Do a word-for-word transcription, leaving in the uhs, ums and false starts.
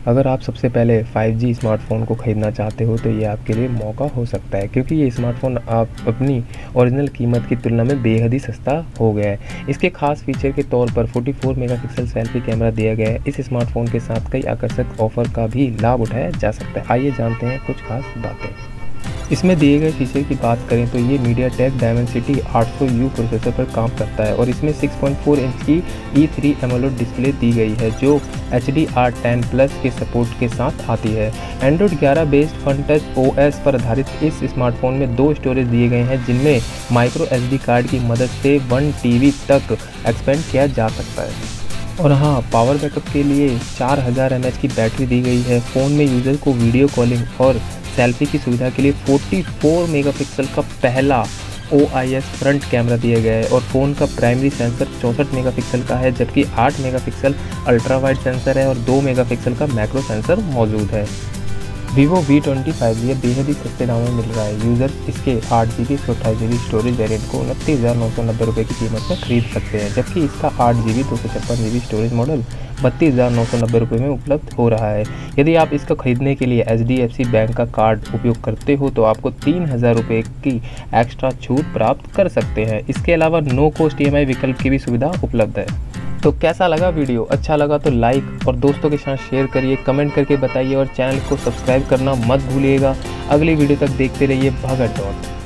अगर आप सबसे पहले फाइव जी स्मार्टफ़ोन को ख़रीदना चाहते हो तो ये आपके लिए मौका हो सकता है, क्योंकि ये स्मार्टफ़ोन आप अपनी ओरिजिनल कीमत की तुलना में बेहद ही सस्ता हो गया है। इसके खास फीचर के तौर पर चौवालीस मेगापिक्सल सेल्फी कैमरा दिया गया है। इस स्मार्टफ़ोन के साथ कई आकर्षक ऑफ़र का भी लाभ उठाया जा सकता है। आइए जानते हैं कुछ खास बातें। इसमें दिए गए फीचर की बात करें तो ये मीडियाटेक डायमेंसिटी आठ सौ यू प्रोसेसर पर काम करता है और इसमें सिक्स पॉइंट फोर इंच की ई थ्री एमोलेड डिस्प्ले दी गई है जो H D R ten plus के सपोर्ट के साथ आती है। एंड्रॉइड ग्यारह based fun touch O S पर आधारित इस स्मार्टफोन में दो स्टोरेज दिए गए हैं, जिनमें माइक्रो एस डी कार्ड की मदद से वन टी बी तक एक्सपेंड किया जा सकता है। और हाँ, पावर बैकअप के लिए चार हज़ार एम एच की बैटरी दी गई है। फ़ोन में यूज़र को वीडियो कॉलिंग और सेल्फी की सुविधा के लिए चौवालीस मेगापिक्सल का पहला O I S front camera दिया गया है और फ़ोन का प्राइमरी सेंसर चौंसठ मेगापिक्सल का है, जबकि आठ मेगापिक्सल अल्ट्रा वाइड सेंसर है और दो मेगापिक्सल का मैक्रो सेंसर मौजूद है। वीवो वी ट्वेंटी फाइव ये बेहद ही सस्ते दामों में मिल रहा है। यूज़र इसके आठ जी बी सौ अट्ठाईस जी बी स्टोरेज वेरिएंट को उनतीस हज़ार नौ सौ नब्बे रुपये की कीमत में खरीद सकते हैं, जबकि इसका आठ जी बी दो सौ छप्पन जी बी स्टोरेज मॉडल बत्तीस हज़ार नौ सौ नब्बे रुपये में उपलब्ध हो रहा है। यदि आप इसका खरीदने के लिए H D F C bank का कार्ड उपयोग करते हो तो आपको तीन हज़ार रुपये की एक्स्ट्रा छूट प्राप्त कर सकते हैं। इसके अलावा no cost E M I विकल्प की भी सुविधा उपलब्ध है। तो कैसा लगा वीडियो? अच्छा लगा तो लाइक और दोस्तों के साथ शेयर करिए, कमेंट करके बताइए और चैनल को सब्सक्राइब करना मत भूलिएगा। अगली वीडियो तक देखते रहिए भगत डॉट।